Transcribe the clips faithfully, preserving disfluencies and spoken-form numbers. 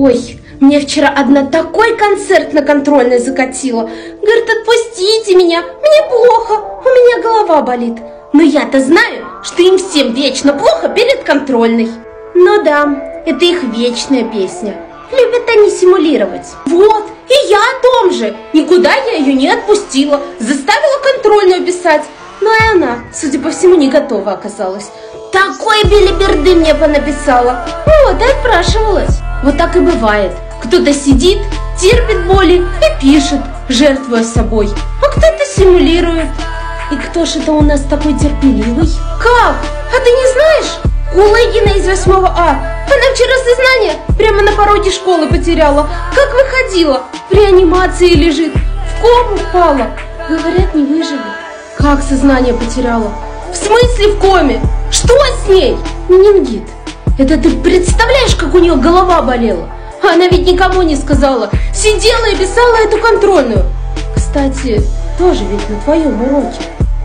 Ой, мне вчера одна такой концерт на контрольной закатила. Говорит, отпустите меня, мне плохо, у меня голова болит. Но я-то знаю, что им всем вечно плохо перед контрольной. Ну да, это их вечная песня. Любят они симулировать. Вот, и я о том же. Никуда я ее не отпустила. Заставила контрольную писать. Но и она, судя по всему, не готова оказалась. Такой белиберды мне понаписала. Вот, и отпрашивалась. Вот так и бывает. Кто-то сидит, терпит боли и пишет, жертвуя собой. А кто-то симулирует. И кто ж это у нас такой терпеливый? Как? А ты не знаешь? Кулыгина из восьмого А. Она вчера сознание прямо на пороге школы потеряла. Как выходила? В реанимации лежит. В кому упала. Говорят, не выживет. Как сознание потеряла? В смысле в коме? Что с ней? Менингит. Это ты представляешь, как у нее голова болела? Она ведь никому не сказала. Сидела и писала эту контрольную. Кстати, тоже ведь на твоем уроке.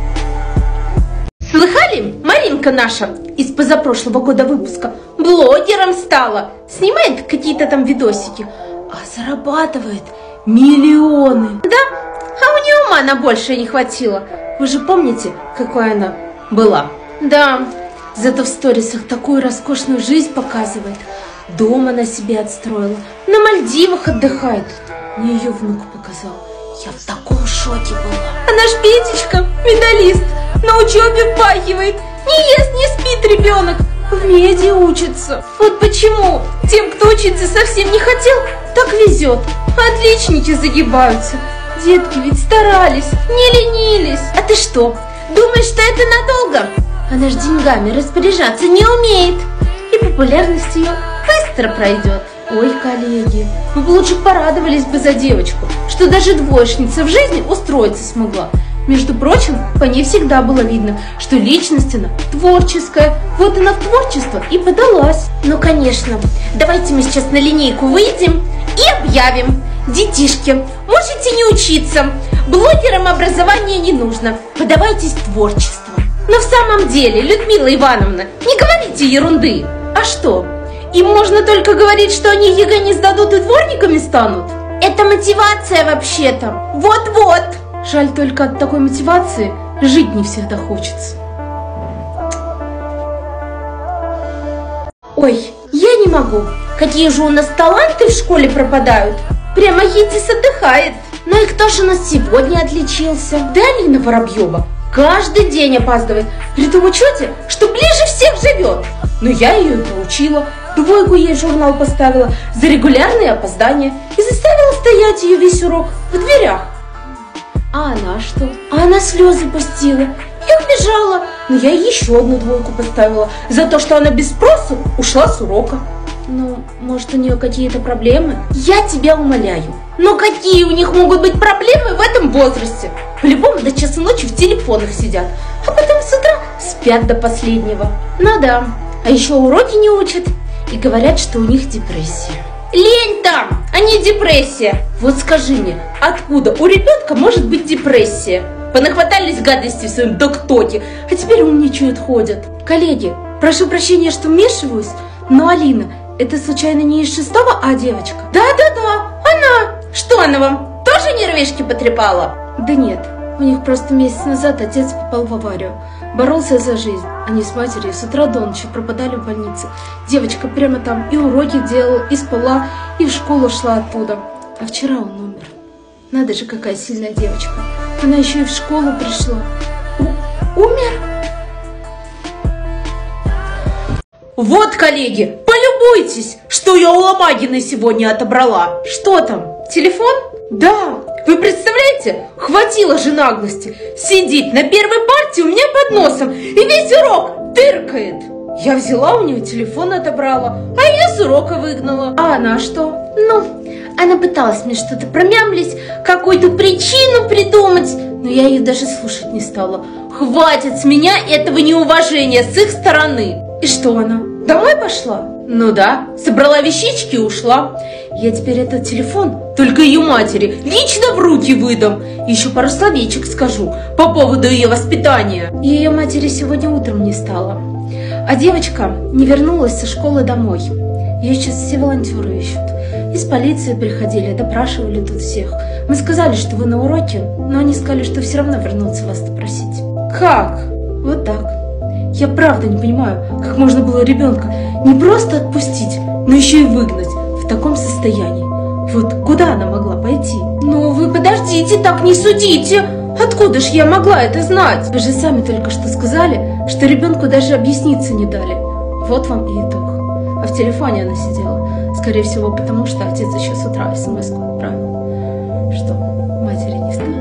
Слыхали? Маринка наша из позапрошлого года выпуска блогером стала. Снимает какие-то там видосики. А зарабатывает миллионы. Да? А у нее ума на большее не хватило. Вы же помните, какой она была? Да. Зато в сторисах такую роскошную жизнь показывает. Дом она себе отстроила. На Мальдивах отдыхает. Мне ее внук показал. Я в таком шоке была. А наш Петечка, медалист, на учебе впахивает. Не ест, не спит ребенок. В меди учится. Вот почему тем, кто учиться совсем не хотел, так везет. Отличники загибаются. Детки ведь старались, не ленились. А ты что, думаешь, что это надолго? Она ж деньгами распоряжаться не умеет. И популярность ее быстро пройдет. Ой, коллеги, вы бы лучше порадовались бы за девочку, что даже двоечница в жизни устроиться смогла. Между прочим, по ней всегда было видно, что личность она творческая. Вот она в творчество и подалась. Ну, конечно, давайте мы сейчас на линейку выйдем и объявим. Детишки, можете не учиться, блогерам образование не нужно, подавайтесь в творчество. Но в самом деле, Людмила Ивановна, не говорите ерунды. А что? Им можно только говорить, что они ЕГЭ не сдадут и дворниками станут? Это мотивация вообще-то. Вот-вот. Жаль, только от такой мотивации жить не всегда хочется. Ой, я не могу. Какие же у нас таланты в школе пропадают. Прямо Едис отдыхает. Ну и кто же у нас сегодня отличился? Да Алина Воробьева. Каждый день опаздывает. При том учете, что ближе всех живет. Но я ее и поучила. Двойку ей в журнал поставила за регулярные опоздания. И заставила стоять ее весь урок в дверях. А она что? А она слезы пустила и убежала. Но я ей еще одну двойку поставила за то, что она без спросу ушла с урока. Ну, может, у нее какие-то проблемы? Я тебя умоляю. Но какие у них могут быть проблемы в этом возрасте? По-любому до часа ночи в телефонах сидят, а потом с утра спят до последнего. Ну да, а еще уроки не учат и говорят, что у них депрессия. Лень там, а не депрессия. Вот скажи мне, откуда у ребенка может быть депрессия? Понахватались гадости в своем док-токе, а теперь умничают, ходят. Коллеги, прошу прощения, что вмешиваюсь, но Алина, это случайно не из шестого А девочка? Да-да-да, она. Что она вам, тоже нервишки потрепала? Да нет, у них просто месяц назад отец попал в аварию. Боролся за жизнь. Они с матерью с утра до ночи пропадали в больнице. Девочка прямо там и уроки делала, и спала, и в школу шла оттуда. А вчера он умер. Надо же, какая сильная девочка. Она еще и в школу пришла. У- умер? Вот, коллеги, полюбуйтесь, что я у Ломагиной сегодня отобрала. Что там, телефон? Да, вы представляете, хватило же наглости. Сидит на первой партии у меня под носом и весь урок тыркает. Я взяла у нее телефон, отобрала, а ее с урока выгнала. А она что? Ну, она пыталась мне что-то промямлить, какую-то причину придумать, но я ее даже слушать не стала. Хватит с меня этого неуважения с их стороны. И что она, домой пошла? Ну да, собрала вещички и ушла. Я теперь этот телефон только ее матери лично в руки выдам. Еще пару словечек скажу по поводу ее воспитания. Ее матери сегодня утром не стало. А девочка не вернулась со школы домой. Ее сейчас все волонтеры ищут. Из полиции приходили, допрашивали тут всех. Мы сказали, что вы на уроке, но они сказали, что все равно вернутся вас допросить. Как? Вот так. Я правда не понимаю, как можно было ребенка не просто отпустить, но еще и выгнать в таком состоянии. Вот куда она могла пойти? Ну вы подождите, так не судите. Откуда ж я могла это знать? Вы же сами только что сказали, что ребенку даже объясниться не дали. Вот вам и итог. А в телефоне она сидела. Скорее всего, потому что отец еще с утра смс-ку отправил, что матери не стало.